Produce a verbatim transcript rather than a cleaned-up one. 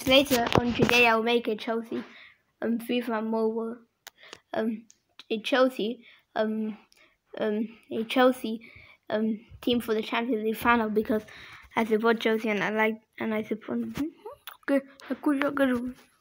Later on today, I'll make a Chelsea um FIFA mobile um a Chelsea um um a Chelsea um team for the Champions League final because I support Chelsea and I like and I support. Okay,